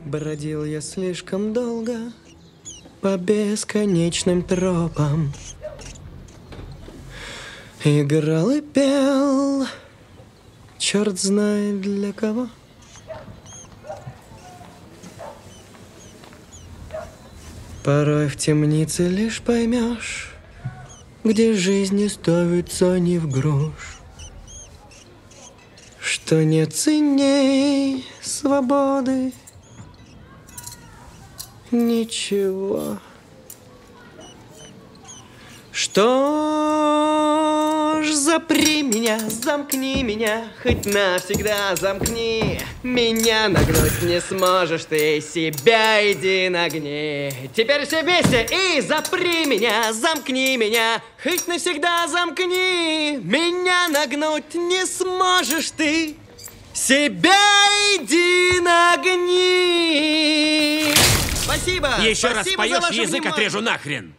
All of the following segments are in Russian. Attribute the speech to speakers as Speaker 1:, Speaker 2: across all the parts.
Speaker 1: Бродил я слишком долго по бесконечным тропам. Играл и пел, черт знает для кого. Порой в темнице лишь поймешь, где жизнь не ставится ни в грош, что нет ценней свободы ничего. Что ж, запри меня, замкни меня, хоть навсегда замкни. Меня нагнуть не сможешь ты, себя иди нагни. Теперь все вместе и запри меня, замкни меня, хоть навсегда замкни. Меня нагнуть не сможешь ты, себя иди нагни. Спасибо.
Speaker 2: Еще раз
Speaker 1: Спасибо
Speaker 2: поешь, язык
Speaker 1: внимание.
Speaker 2: отрежу нахрен.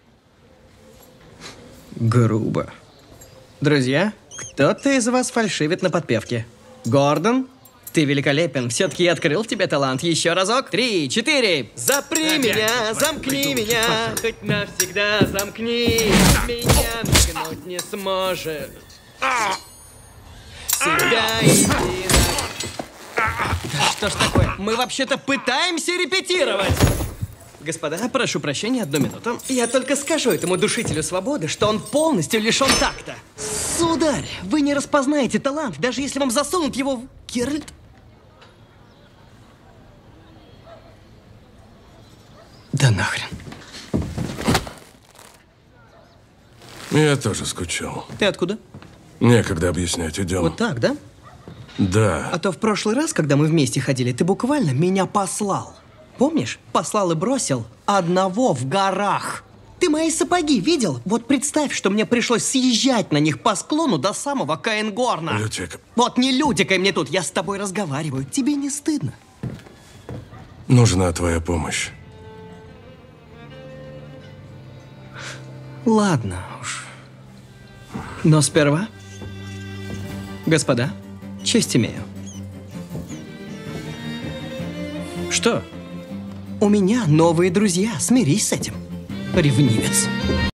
Speaker 1: Грубо. Друзья, кто-то из вас фальшивит на подпевке. Гордон, ты великолепен. Все-таки я открыл в тебе талант. Еще разок. 3, 4. Запри
Speaker 2: Опять
Speaker 1: меня, замкни меня, хоть навсегда замкни. Меня нагнуть не сможет. Себя иди на... Что ж такое? Мы вообще-то пытаемся репетировать. Господа, прошу прощения, 1 минуту. Я только скажу этому душителю свободы, что он полностью лишен такта. Сударь, вы не распознаете талант, даже если вам засунут его в Геральт. Да нахрен.
Speaker 3: Я тоже скучал.
Speaker 1: Ты откуда?
Speaker 3: Некогда объяснять, идем.
Speaker 1: Вот так, да?
Speaker 3: Да.
Speaker 1: А то в прошлый раз, когда мы вместе ходили, ты буквально меня послал. Помнишь? Послал и бросил одного в горах. Ты мои сапоги видел? Вот представь, что мне пришлось съезжать на них по склону до самого Каенгорна.
Speaker 3: Лютик.
Speaker 1: Вот не лютикай мне тут, я с тобой разговариваю. Тебе не стыдно?
Speaker 3: Нужна твоя помощь.
Speaker 1: Ладно уж. Но сперва... Господа, честь имею. Что? У меня новые друзья, смирись с этим, ревнивец.